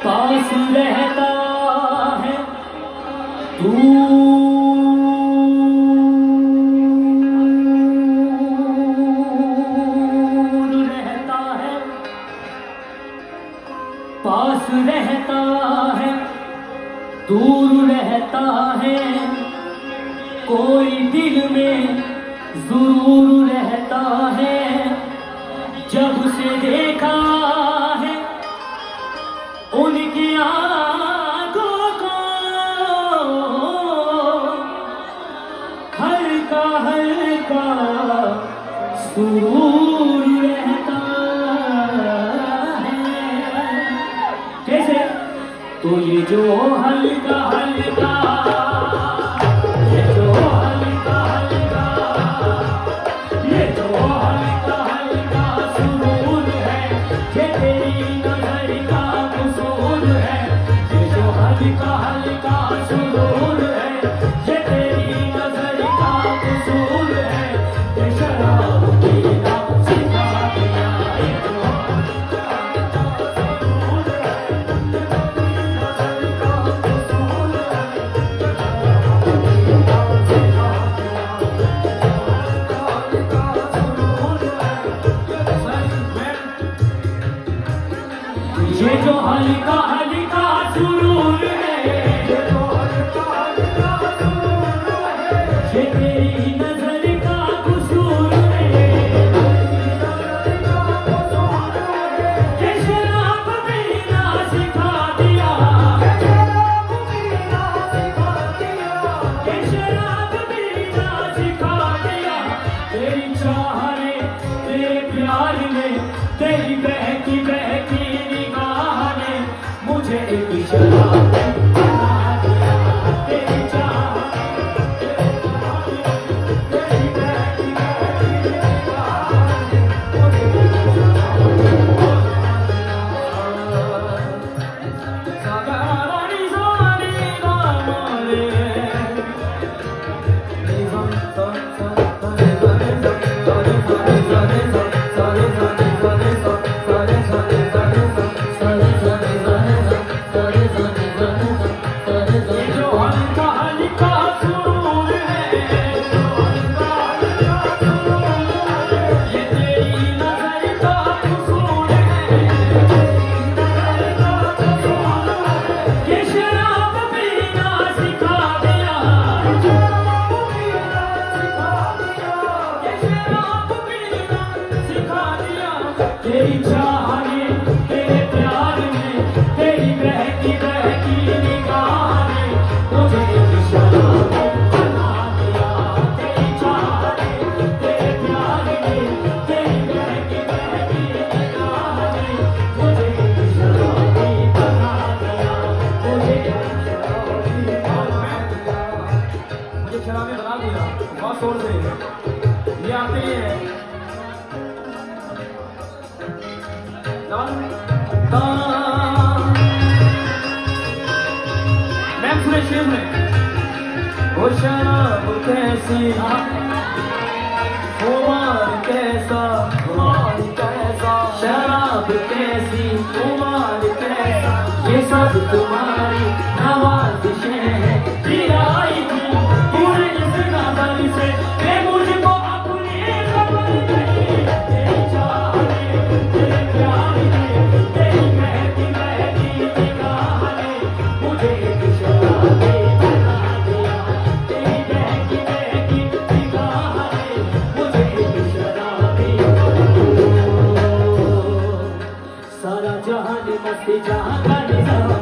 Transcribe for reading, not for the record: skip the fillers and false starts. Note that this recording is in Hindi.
पास रहता है दूर रहता है, पास रहता है दूर रहता है, कोई दिल में जरूर रहता है। जब से देखा है उनकी आंखों को, हल्का हल्का सुरूर रहता है। कैसे? तो ये जो हल्का हल्का, ये जो हल्का हल्का, ये जो हल्का हल्का सुरूर है, ये तेरी नजर का कसूर है। ये जो हल्का हल्का सुरूर है, ये तेरी नजर का कसूर है। ये शराब पीना सिखा दिया, ये जो हल्का हल्का सुरूर है, ये तेरी नजर का कसूर है। ये जो हल्का हल्का सुरूर है, ये जो हल्का हल्का सुरूर है, ये तेरी नजर का कसूर है। ये शराब पीना सिखा दिया, ये शराब पीना सिखा दिया, ये शराब पीना सिखा दिया। तेरी चाह ने, तेरे प्यार ने, तेरी बहकी बहकी निगाह ने मुझे एक शराब बना दिया। तेरी चाह, तेरी बहकी बहकी निगाह ने मुझे एक शराब बना दिया। सागारी सारी गाने, तेरी चाह ने, तेरे प्यार ने, तेरी बहकी बहकी निगाह ने मुझे एक शराब बना दिया। तेरी चाह ने, तेरे प्यार ने, तेरी बहकी बहकी निगाह ने मुझे एक शराब बना दिया। मुझे एक शराब बना दिया, मुझे शराब बना दिया। बहुत जोर से ये आते ही है। मैं पूरे शेर में वो शराब कैसी, खुमार कैसा, खुमार कैसा, शराब कैसी, खुमार कैसा, ये सब तुम्हारी नवाज़िशें हैं। दिलाई थी पूरे इस नज़र से मैं मुझको अपनी खबर नहीं। तेरी चाह ने, तेरे प्यार ने, तेरी बहकी बहकी निगाह ने मुझे एक शराब बना दिया। तेरी बहकी बहकी निगाह ने मुझे एक शराब बना दिया। सारा जहान मस्ती जहां का निज़ाम